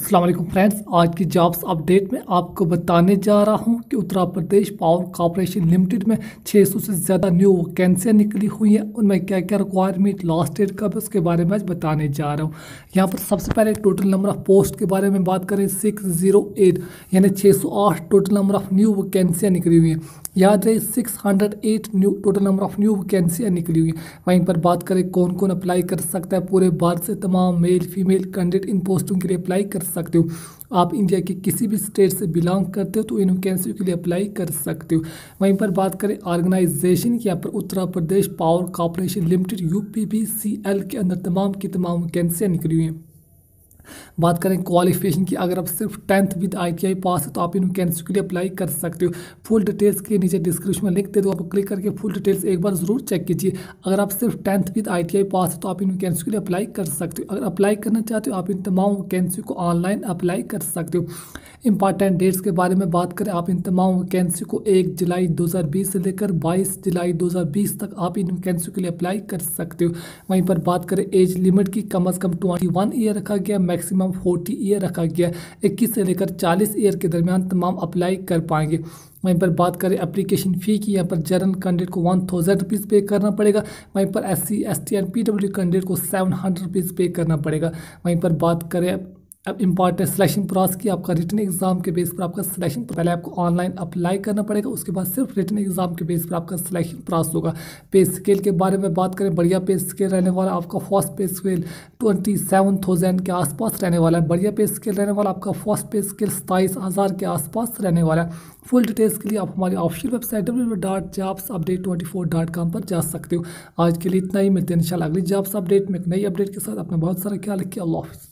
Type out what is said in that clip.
अस्सलाम वालेकुम फ्रेंड्स, आज की जॉब्स अपडेट में आपको बताने जा रहा हूं कि Uttar Pradesh power corporation limited में 600 से ज़्यादा न्यू वैकेंसियाँ निकली हुई हैं। उनमें क्या क्या रिक्वायरमेंट लास्ट डेट कब है उसके बारे में आज बताने जा रहा हूं। यहाँ पर सबसे पहले टोटल नंबर ऑफ पोस्ट के बारे में बात करें 608 यानी 608 टोटल नंबर ऑफ न्यू वैकेंसियाँ निकली हुई हैं। याद रहे 608 new total number of new वैकेंसियाँ निकली हुई हैं। वहीं पर बात करें कौन कौन अप्लाई कर सकता है, पूरे भारत से तमाम मेल फीमेल कैंडिडेट इन पोस्टों के लिए अप्लाई कर सकते हो। आप इंडिया के किसी भी स्टेट से बिलोंग करते हो तो इन वैकेंसी के लिए अप्लाई कर सकते हो। वहीं पर बात करें ऑर्गेनाइजेशन की, यहाँ पर Uttar Pradesh power corporation limited UPPCL के अंदर तमाम की तमाम वैकेंसियाँ निकली हुई हैं। बात करें क्वालिफिकेशन की, अगर आप सिर्फ 10th विद ITI पास है तो आप इन वैकेंसी के लिए अप्लाई कर सकते हो। फुल डिटेल्स के नीचे डिस्क्रिप्शन में लिंक दे दो, आप क्लिक करके फुल डिटेल्स एक बार जरूर चेक कीजिए। अगर आप सिर्फ 10th विद ITI पास है तो आप इन वैकेंसी के लिए अप्लाई कर सकते हो। अगर अप्लाई करना चाहते हो आप इन तमाम वैकेंसी को ऑनलाइन अप्लाई कर सकते हो। इंपॉर्टेंट डेट्स के बारे में बात करें, आप इन तमाम वैकेंसी को 1 जुलाई 2020 से लेकर 22 जुलाई 2020 तक आप इन वैकेंसी के लिए अप्लाई कर सकते हो। वहीं पर बात करें एज लिमिट की, कम से कम 21 ईयर रखा गया, मैक्सिमम 40 ईयर रखा गया। 21 से लेकर 40 ईयर के दरमियान तमाम अप्लाई कर पाएंगे। वहीं पर बात करें एप्लीकेशन फ़ी की, यहाँ पर जनरल कैंडिडेट को 1000 रुपीज़ पे करना पड़ेगा। वहीं पर SC ST and PW candidate को 700 रुपीज़ पे करना पड़ेगा। वहीं पर बात करें अब इंपॉर्टेंट सिलेक्शन प्रोसेस की, आपका रिटन एग्जाम के बेस पर आपका सिलेक्शन, पहले आपको ऑनलाइन अप्लाई करना पड़ेगा, उसके बाद सिर्फ रिटन एग्जाम के बेस पर आपका सिलेक्शन प्रोसेस होगा। पे स्केल के बारे में बात करें, बढ़िया पे स्केल रहने वाला आपका फर्स्ट पे स्केल 27,000 के आसपास रहने वाला है। बढ़िया पे स्केल रहने वाला आपका फर्स्ट पे स्केल 27,000 के आसपास रहने वाला है। फुल डिटेल्स के लिए आप हमारी ऑफिशियल वेबसाइट www.jobsupdate24.com पर जा सकते हो। आज के लिए इतना ही, मिलते हैं इंशाल्लाह अगली जॉब्स अपडेट में एक नई अपडेट के साथ। अपना बहुत सारा ख्याल रखिए। अल्लाह हाफ़िज़।